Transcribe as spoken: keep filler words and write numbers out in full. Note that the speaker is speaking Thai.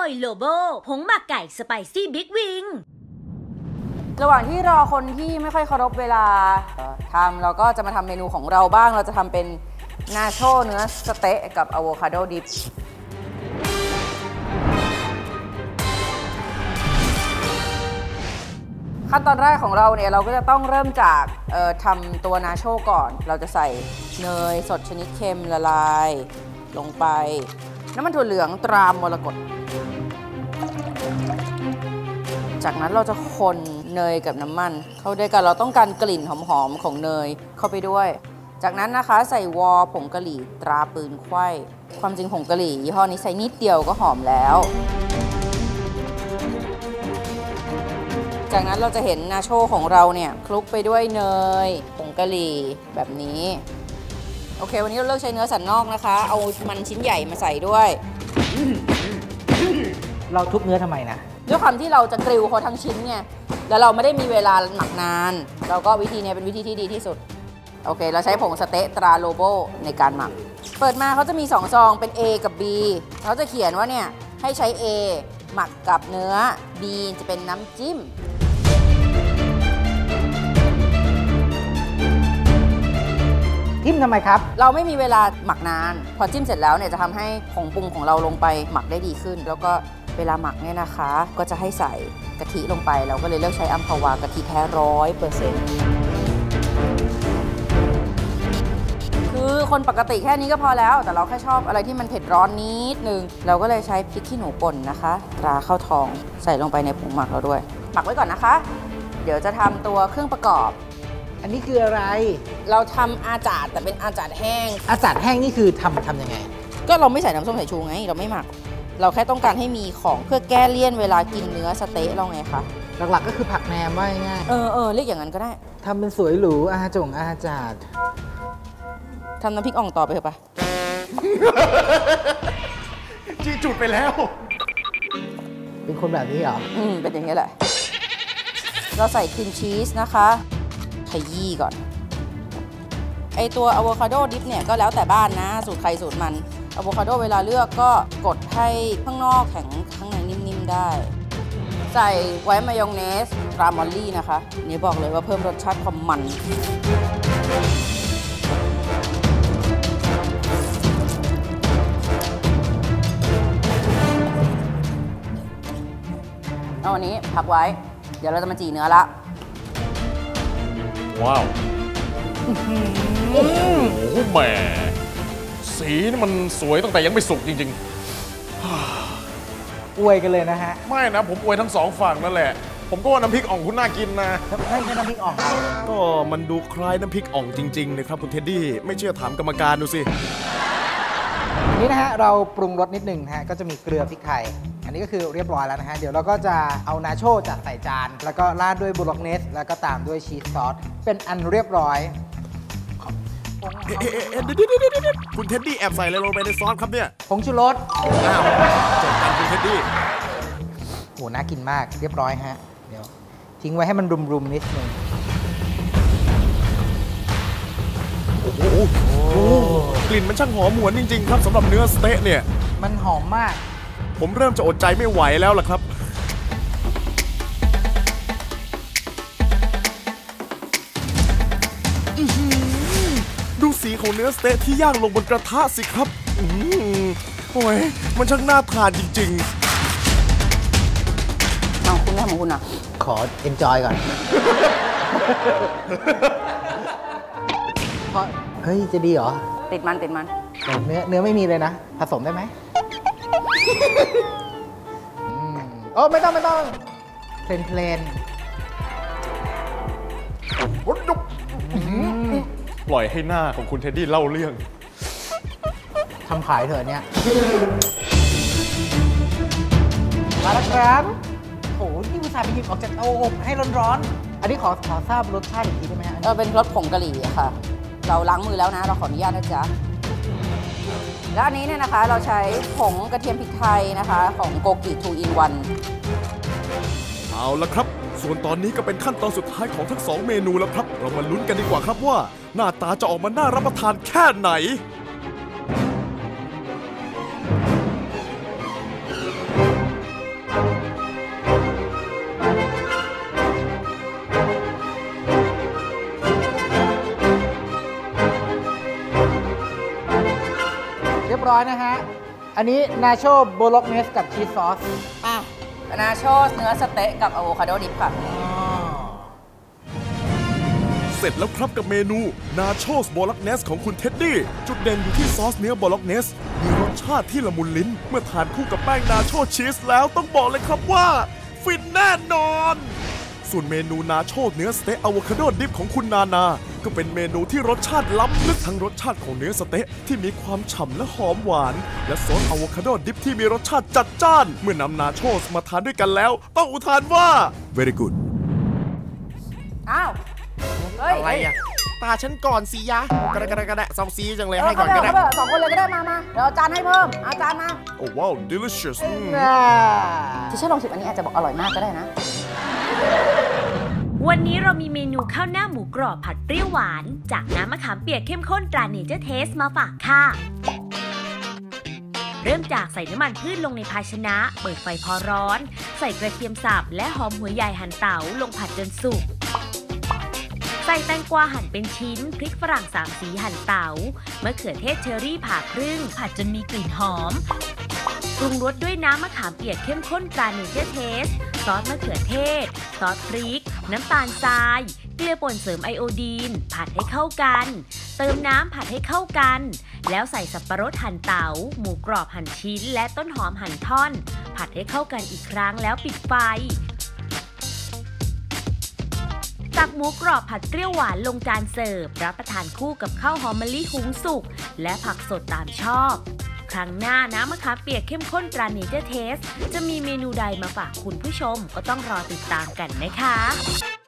ยโลโบผงหมักไก่สไปซี่บิ๊กวิงระหว่างที่รอคนที่ไม่ค่อยเคารพเวลาทำเราก็จะมาทำเมนูของเราบ้างเราจะทำเป็นนาโชเนื้อสเต๊ะกับอะโวคาโดดิปขั้นตอนแรกของเราเนี่ยเราก็จะต้องเริ่มจากทำตัวนาโชก่อนเราจะใส่เนยสดชนิดเค็มละลายลงไปน้ำมันถั่วเหลืองตรามรกตจากนั้นเราจะคนเนยกับน้ำมันเข้าด้วยกันเราต้องการกลิ่นหอมๆของเนยเข้าไปด้วยจากนั้นนะคะใส่วอผงกะหรี่ตราปืนไขว้ความจริงผงกะหรี่ยี่ห้อนี้ใส่นิดเดียวก็หอมแล้วจากนั้นเราจะเห็นนาโชของเราเนี่ยคลุกไปด้วยเนยผงกะหรี่แบบนี้โอเควันนี้เราเลือกใช้เนื้อสันนอกนะคะเอามันชิ้นใหญ่มาใส่ด้วยเราทุบเนื้อทำไมนะด้วยความที่เราจะกริลเขาทั้งชิ้นไงแล้วเราไม่ได้มีเวลาหมักนานเราก็วิธีนี้เป็นวิธีที่ดีที่สุดโอเคเราใช้ผงสเต๊ะตราโลโบในการหมักเปิดมาเขาจะมีสองซองเป็น A กับ B เขาจะเขียนว่าเนี่ยให้ใช้ A หมักกับเนื้อ B จะเป็นน้ำจิ้มจิ้มทำไมครับเราไม่มีเวลาหมักนานพอจิ้มเสร็จแล้วเนี่ยจะทำให้ผงปรุงของเราลงไปหมักได้ดีขึ้นแล้วก็เวลาหมักเนี่ยนะคะก็จะให้ใส่กะทิลงไปเราก็เลยเลือกใช้อัมพวากะทิแท้ร้อยเปอร์เซ็นต์คือคนปกติแค่นี้ก็พอแล้วแต่เราแค่ชอบอะไรที่มันเผ็ดร้อนนิดนึงเราก็เลยใช้พริกขี้หนูป่นนะคะตราข้าวทองใส่ลงไปในผงหมักเราด้วยหมักไว้ก่อนนะคะเดี๋ยวจะทำตัวเครื่องประกอบอันนี้คืออะไรเราทำอาจาดแต่เป็นอาจาดแห้งอาจาดแห้งนี่คือทำทำยังไงก็เราไม่ใส่น้ำส้มสายชูไงเราไม่หมักเราแค่ต้องการให้มีของเพื่อแก้เลี่ยนเวลากินเนื้อสเต๊ะเราไงคะหลักๆก็คือผักแหนมว่าง่ายเออเออเรียกอย่างนั้นก็ได้ทำเป็นสวยหรูอาจงอาจาดทำน้ำพริกอ่องต่อไปเถอะปะจีจุดไปแล้วเป็นคนแบบนี้เหรออืมเป็นอย่างนี้แหละเราใส่ครีมชีสนะคะขยี้ก่อนไอตัวอะโวคาโดดิปเนี่ยก็แล้วแต่บ้านนะสูตรใครสูตรมันอะโวคาโดเวลาเลือกก็กดให้ข้างนอกแข็งข้างในนิ่มๆได้ใส่ไว้มายองเนสรามอลลี่นะคะนี่บอกเลยว่าเพิ่มรสชาติความมันเอาอันนี้พักไว้เดี๋ยวเราจะมาจีเนื้อละว้าวโอ้โหแหมสีนี่มันสวยตั้งแต่ยังไม่สุกจริงๆอวยกันเลยนะฮะไม่นะผมอวยทั้งสองฝั่งนั่นแหละผมก็ว่าน้ำพริกอ่องคุณน่ากินนะใช่ใช่น้ำพริกอ่องก็มันดูคล้ายน้ำพริกอ่องจริงๆนะครับคุณเท็ดดี้ไม่เชื่อถามกรรมการดูสินี่นะฮะเราปรุงรสนิดหนึ่งฮะก็จะมีเกลือพริกไทยอันนี้ก็คือเรียบร้อยแล้วนะฮะเดี๋ยวเราก็จะเอานาโชจัดใส่จานแล้วก็ราดด้วยบูล็อกเนสแล้วก็ตามด้วยชีสซอสเป็นอันเรียบร้อยเอ๊ะคุณเท็ดดี้แอบใส่อะไรลงไปในซอสครับเนี่ยผงชูรสอ้าวจบกันคุณเท็ดดี้โหน่ากินมากเรียบร้อยฮะเดี๋ยวทิ้งไว้ให้มันรุมๆนิดนึงโอ้โหกลิ่นมันช่างหอมหวนจริงๆครับสำหรับเนื้อสเต๊ะเนี่ยมันหอมมากผมเริ่มจะอดใจไม่ไหวแล้วล่ะครับดูสีของเนื้อสเต๊ะที่ย่างลงบนกระทะสิครับโอ้ยมันช่างน่าทานจริงๆเอาคุณแม่ของคุณอ่ะขอเอนจอยก่อนเฮ้ยจะดีเหรอติดมันติดมันเนื้อเนื้อไม่มีเลยนะผสมได้ไหมโอ้ไม่ต้องไม่ต้องเพลนเพลนปล่อยให้หน้าของคุณเท็ดดี้เล่าเรื่องทำขายเถอะเนี่ยมาแล้วครับโอ้นี่อุตส่าห์ไปหยิบออกจากเตาอบให้ร้อนๆอันนี้ขอขอทราบรสชาติอีกทีได้ไหมฮะเออเป็นรสผงกะหรี่ค่ะเราล้างมือแล้วนะเราขออนุญาตนะจ๊ะแล้วอันนี้เนี่ยนะคะเราใช้ผงกระเทียมพริกไทยนะคะของโกกิ ทู อิน วันเอาละครับส่วนตอนนี้ก็เป็นขั้นตอนสุดท้ายของทั้งสองเมนูแล้วครับเรามาลุ้นกันดีกว่าครับว่าหน้าตาจะออกมาน่ารับประทานแค่ไหนร้อยนะฮะ อันนี้นาโชโบโลกเนสกับชีสซอสอ่ะนาโชเนื้อสเต๊ะกับอะโวคาโดดิบค่ะเสร็จแล้วครับกับเมนูนาโชสโบล็อกเนสของคุณเท็ดดี้จุดเด่นอยู่ที่ซอสเนื้อโบล็อกเนสมีรสชาติที่ละมุนลิ้นเมื่อทานคู่กับแป้งนาโชชีสแล้วต้องบอกเลยครับว่าฟินแน่นอนส่วนเมนูนาโชเนื้อสเต๊ะอะโวคาโดดิบของคุณนานาก็เป็นเมนูที่รสชาติล้ำลึกทั้งรสชาติของเนื้อสเต๊ะที่มีความฉ่ำและหอมหวานและซอสอะโวคาโดดิบที่มีรสชาติจัดจ้านเมื่อนำนาโชสมาทานด้วยกันแล้วต้องอุทานว่า very good อ้าวเฮ้ยอะไรอ่ะ ตาฉันก่อนสิยะกระดะกระดะกระดะซองซีจังเลยเออให้ก่เขาอนเบก็อได้ร์เขาเบอร์สองคนเลยก็ได้มามาเดี๋ยวเอาจานให้เพิ่มเอาจานมาโอ้ว้าว delicious อืมที่ฉันลองชิมอันนี้อาจจะบอกอร่อยมากก็ได้นะวันนี้เรามีเมนูข้าวหน้าหมูกรอบผัดเปรี้ยวหวานจากน้ำมะขามเปียกเข้มข้นตราเนเจอร์เทสมาฝากค่ะ เริ่มจากใส่น้ำมันพืชลงในภาชนะ เปิดไฟพอร้อน ใส่กระเทียมสับและหอมหัวใหญ่หั่นเต๋าลงผัดจนสุก ใส่แตงกวาหั่นเป็นชิ้น พริกฝรั่งสามสีหั่นเต๋ามะเขือเทศเชอรี่ผ่าครึ่ง ผัดจนมีกลิ่นหอม ปรุงรสด้วยน้ำมะขามเปียกเข้มข้นตราเนเจอร์เทส ซอสมะเขือเทศ ซอสพริก น้ำตาลทราย เกลือป่นเสริมไอโอดีน ผัดให้เข้ากัน เติมน้ำผัดให้เข้ากัน แล้วใส่สับปะรดหั่นเต๋า หมูกรอบหั่นชิ้น และต้นหอมหั่นท่อน ผัดให้เข้ากันอีกครั้งแล้วปิดไฟ ตักหมูกรอบผัดเปรี้ยวหวานลงจานเสิร์ฟรับประทานคู่กับข้าวหอมมะลิหุงสุกและผักสดตามชอบ ครั้งหน้าน้ำมะขามเปียกเข้มข้นตราเนเจอร์เทสจะมีเมนูใดมาฝากคุณผู้ชมก็ต้องรอติดตามกันนะคะ